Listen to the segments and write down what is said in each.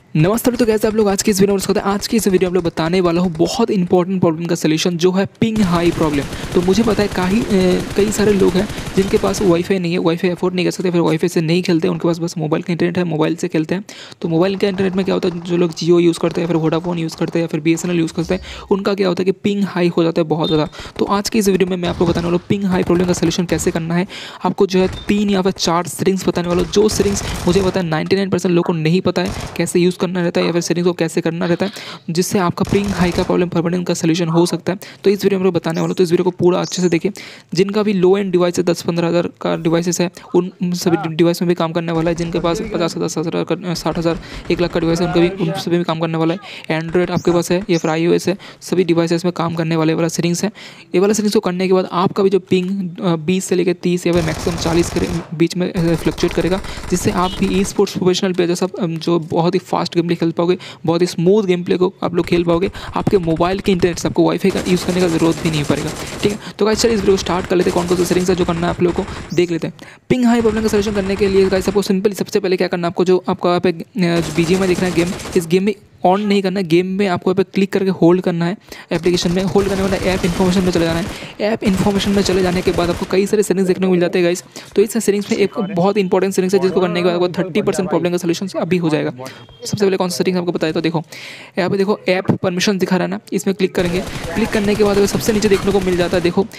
नमस्ते। तो कैसे आप लोग आज की इस वीडियो में स्वागत है। आज की इस वीडियो में आप लोग बताने वाला हूँ बहुत इंपॉर्टेंट प्रॉब्लम का सलूशन जो है पिंग हाई प्रॉब्लम। तो मुझे पता है कई सारे लोग हैं जिनके पास वाईफाई नहीं है, वाईफाई अफोर्ड नहीं कर सकते, फिर वाईफाई से नहीं खेलते, उनके पास बस मोबाइल का इंटरनेट है, मोबाइल से खेलते हैं। तो मोबाइल के इंटरनेट में क्या होता है, जो लोग जियो यूज़ करते हैं, फिर वोडाफोन यूज़ करते हैं, फिर BSNL यूज़ करते हैं, उनका क्या होता है कि पिंग हाई हो जाता है बहुत ज़्यादा। तो आज की इस वीडियो में मैं आपको बताने वाला हूँ पिंग हाई प्रॉब्लम का सलूशन कैसे करना है। आपको जो है 3 या फिर 4 सेटिंग्स बताने वाला हूँ, जो सेटिंग्स मुझे पता है 99% लोगों को नहीं पता है कैसे यूज़ करना रहता है या फिर सेटिंग्स को कैसे करना रहता है, जिससे आपका पिंग हाई का प्रॉब्लम परमानेंट का सलूशन हो सकता है। तो इस वीडियो में बताने वाला हूँ, तो इस वीडियो को पूरा अच्छे से देखिए। जिनका भी लो एंड डिवाइस है, 10-15 हज़ार का डिवाइसेस है, उन सभी डिवाइस में भी काम करने वाला है। जिनके पास 50,000, 60,000, 1 लाख का डिवाइस है, उन सभी में काम करने वाला है। एंड्रॉयड आपके पास है या फिर iOS है, सभी डिवाइसेस में काम करने वाला सेटिंग्स है। ये वाला सेटिंग्स को करने के बाद आपका भी जो पिंग 20 से लेकर 30 या फिर मैक्सिमम 40 के बीच में फ्लक्चुएट करेगा, जिससे आप भी ई स्पोर्ट्स प्रोफेशनल प्लेयर जैसा जो बहुत ही फास्ट गेम प्ले खेल पाओगे, बहुत ही स्मूथ गेम प्ले को आप लोग खेल पाओगे। आपके मोबाइल के इंटरनेट से आपको वाईफाई का यूज़ करने का जरूरत भी नहीं पड़ेगा। ठीक है, तो गाइस चलिए इस वीडियो को स्टार्ट कर लेते हैं। कौन कौन सा सेटिंग्स है जो करना है आप लोगों को देख लेते हैं। पिंग हाई प्रॉब्लम का सॉल्यूशन करने के लिए गाइस आपको सिंपली सबसे पहले क्या करना है, आपको जो आपका यहाँ पे BGMI दिख रहा है गेम, इस गेम में ऑन नहीं करना है। गेम में आपको यहाँ पे क्लिक करके होल्ड करना है, एप्लीकेशन में होल्ड करने वाला ऐप इन्फॉर्मेशन में चले जाना है। ऐप इन्फॉर्मेशन में चले जाने के बाद आपको कई सारे सेटिंग्स देखने को मिल जाते हैं गाइस। तो इस सेटिंग्स में एक बहुत इंपॉर्टेंट सेटिंग्स है जिसको करने के बाद आपको 30% प्रॉब्लम का सलूशन अभी हो जाएगा। सबसे पहले कौन सा सेटिंग्स आपको बताया, तो देखो यहाँ पे देखो ऐप परमिशन दिखा रहा है ना, इसमें क्लिक करेंगे। क्लिक करने के बाद सबसे नीचे देखने को मिल जाता है, देखो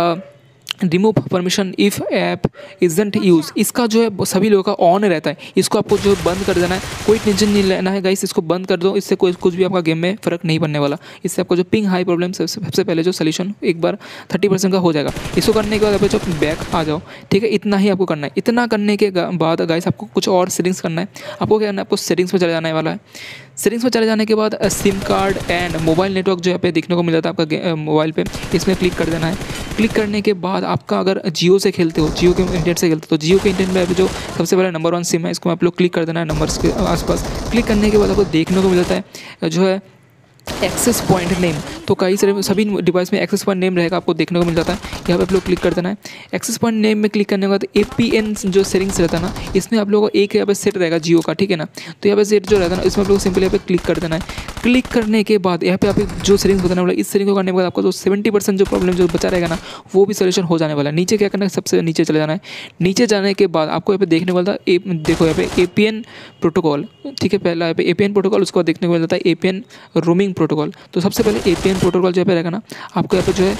remove permission if app isn't use. इसका जो है सभी लोगों का ऑन रहता है, इसको आपको जो बंद कर देना है। कोई टेंशन नहीं लेना है गाइस, इसको बंद कर दो, इससे कोई कुछ भी आपका गेम में फ़र्क नहीं पड़ने वाला। इससे आपको जो पिंग हाई प्रॉब्लम सबसे पहले जो सलूशन एक बार 30% का हो जाएगा। इसको करने के बाद आप जो बैक आ जाओ, ठीक है, इतना ही आपको करना है। इतना करने के बाद गाइस आपको कुछ और सेटिंग्स करना है। आपको क्या करना है, आपको सेटिंग्स में चले जाने वाला है। सेटिंग्स में चले जाने के बाद SIM card and mobile network जो यहाँ पे देखने को मिल जाता है आपका मोबाइल पे, इसमें क्लिक कर देना है। क्लिक करने के बाद आपका अगर जियो से खेलते हो, जियो के इंटरनेट से खेलते हो, तो जियो के इंटरनेट में जो सबसे पहले नंबर 1 सिम है, इसको आप लोग क्लिक कर देना है नंबर्स के आसपास। क्लिक करने के बाद आपको देखने को मिल जाता है जो है एक्सेस पॉइंट नेम। तो कई सारे सभी डिवाइस में एक्सेस पॉइंट नेम रहेगा, आपको देखने को मिल जाता है। यहाँ पे आप लोग क्लिक कर देना है। एक्सेस पॉइंट नेम में क्लिक करने के बाद APN जो सेटिंग्स रहता है ना, इसमें आप लोगों को एक यहाँ पे सेट रहेगा जियो का, ठीक है ना। तो यहाँ पे सेट जो रहता है ना, इसमें आप लोग सिंपली यहाँ पे क्लिक कर देना है। क्लिक करने के बाद यहाँ पे आप जो सेटिंग्स बताने वाला है, इस सेटिंग को करने के बाद आपको जो 70% जो प्रॉब्लम जो बचा रहेगा ना, वो भी सोल्यूशन हो जाने वाला है। नीचे क्या करना है, सबसे नीचे चले जाना है। नीचे जाने के बाद आपको यहाँ पे देखने को मिलता है देखो यहाँ पे APN प्रोटोकॉल, ठीक है। पहला यहाँ पे APN प्रोटोकॉल, उसको देखने को मिल जाता है APN रोमिंग प्रोटोकॉल। तो सबसे पहले APN प्रोटोकॉल जो पे रहेगा ना, आपको यहाँ पे जो है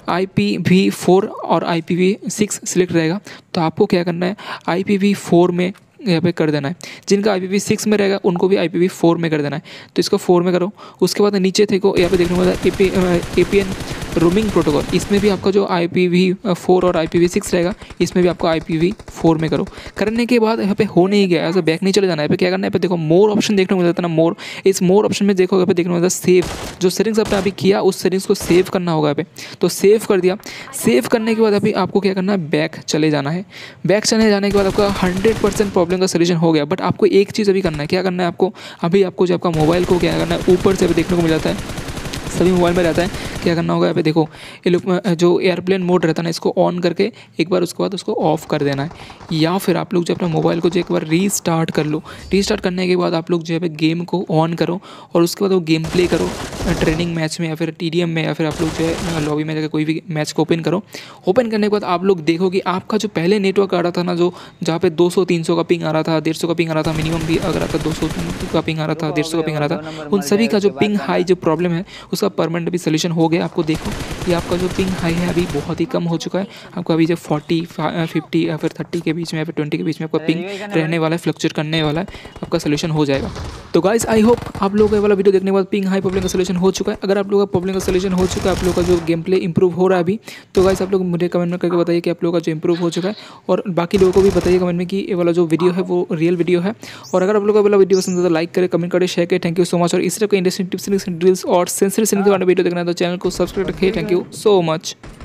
IPv4 और IPv6 सिलेक्ट रहेगा। तो आपको क्या करना है, IPv4 में यहाँ पे कर देना है। जिनका IPv6 में रहेगा उनको भी IPv4 में कर देना है। तो इसको 4 में करो। उसके बाद नीचे थे को यहाँ पे देखने को मिलता है APN रोमिंग प्रोटोकॉल, इसमें भी आपका जो IPv4 और IPv6 रहेगा, इसमें भी आपको IPv4 में करो। करने के बाद यहाँ पे हो नहीं गया, ऐसा बैक नहीं चले जाना है। यहाँ पे क्या करना है, यहाँ पे देखो मोर ऑप्शन देखने को मिलता है ना, मोर। इस मोर ऑप्शन में देखो यहाँ पे देखने को मिलता है सेव। जो सेटिंग्स आपने अभी किया उस सेटिंग्स को सेव करना होगा यहाँ पे। तो सेव कर दिया। सेव करने के बाद अभी आपको क्या करना है, बैक चले जाना है। बैक चले जाने के बाद आपका 100% प्रॉब्लम का सलूशन हो गया। बट आपको एक चीज़ अभी करना है, क्या करना है आपको, अभी आपको जो आपका मोबाइल को क्या करना है, ऊपर से अभी देखने को मिल जाता है, सभी मोबाइल में रहता है। क्या करना होगा, यहाँ पे देखो ये लोग जो एयरप्लेन मोड रहता है ना, इसको ऑन करके एक बार उसके बाद उसको ऑफ कर देना है। या फिर आप लोग जो अपने मोबाइल को जो एक बार रीस्टार्ट कर लो। रीस्टार्ट करने के बाद आप लोग जो है गेम को ऑन करो और उसके बाद वो गेम प्ले करो ट्रेनिंग मैच में या फिर TDM में, या फिर आप लोग जो है लॉबी में जाकर कोई भी मैच को ओपन करो। ओपन करने के बाद आप लोग देखो कि आपका जो पहले नेटवर्क आ रहा था ना, जो जहाँ पे 200-300 का पिंग आ रहा था, 150 का पिंग आ रहा था, मिनिमम भी अगर आता 200 का पिंग आ रहा था, 150 का पिंग आ रहा था, उन सभी का जो पिंग हाई जो प्रॉब्लम है उसका परमानेंट भी सलूशन हो गया। आपको देखो ये आपका जो पिंग हाई है अभी बहुत ही कम हो चुका है। आपको अभी जो 40, 50 या फिर 30 के बीच में या फिर 20 के बीच में आपका पिंग रहने वाला है, फ्लक्चुएट करने वाला है, आपका सलूशन हो जाएगा। तो गाइस आई होप आप लोगों का वाला वीडियो देखने के बाद पिंग हाई प्रॉब्लम का सलूशन हो चुका है। अगर आप लोगों का प्रॉब्लम का सलूशन हो चुका है, आप लोगों का जो गेम प्ले इंप्रूव हो रहा है अभी, तो गाइस आप लोग मुझे कमेंट में करके बताइए कि आप लोगों का जो इंप्रूव हो चुका है। और बाकी लोगों को भी बताइए कमेंट में कि ये वाला जो वीडियो है वो रियल वीडियो है। और अगर आप लोगों का वाला वीडियो पसंद है तो लाइक करें, कमेंट करें, शेयर करें। Thank you so much. और इस तरह के इंटरेस्टिंग टिप्स, ड्रिल्स और सेंसिटिव के बारे में वीडियो देखना है तो चैनल को सब्सक्राइब रखिए। Thank you so much.